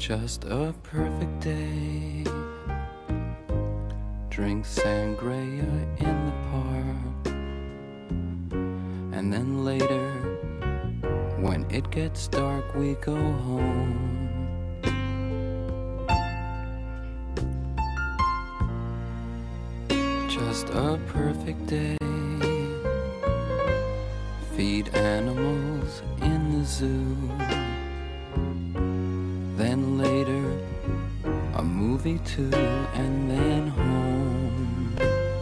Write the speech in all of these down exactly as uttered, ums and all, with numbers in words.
Just a perfect day. Drink sangria in the park. And then later, when it gets dark, we go home. Just a perfect day. Feed animals in the zoo. Then later, a movie too, and then home.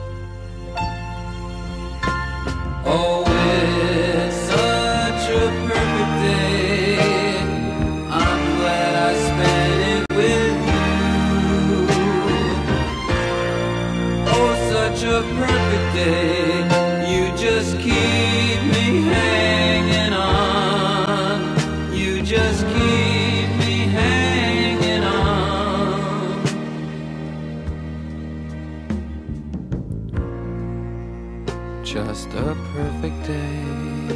Oh, it's such a perfect day. I'm glad I spent it with you. Oh, such a perfect day. You just keep me hanging on. You just keep me hanging on. Just a perfect day.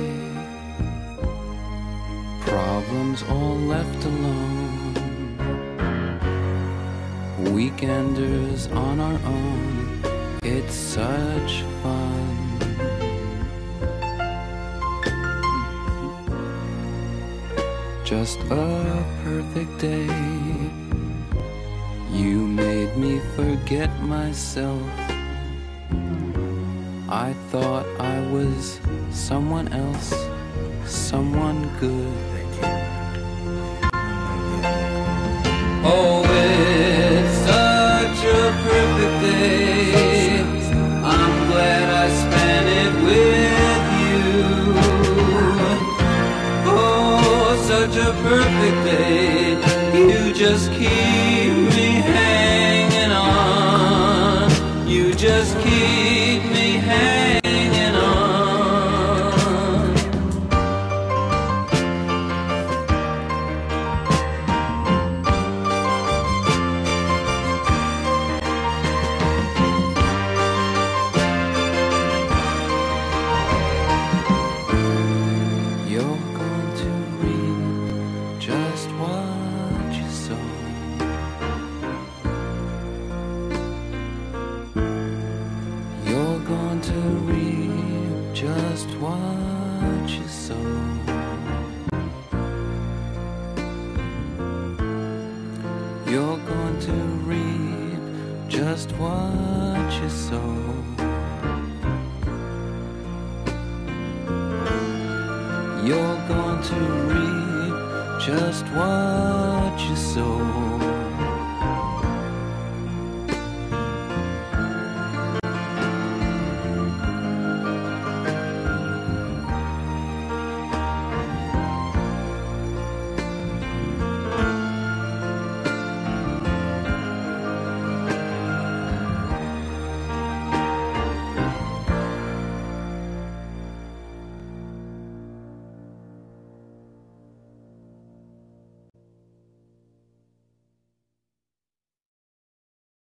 Problems all left alone. Weekenders on our own. It's such fun. Just a perfect day. You made me forget myself. I thought I was someone else, someone good. Oh, it's such a perfect day. I'm glad I spent it with you. Oh, such a perfect day. You just keep me hanging on. You just keep me hanging on. You're going to reap just what you sow. You're going to reap just what you sow. You're going to reap just what you sow. You're going to reap just what you sow.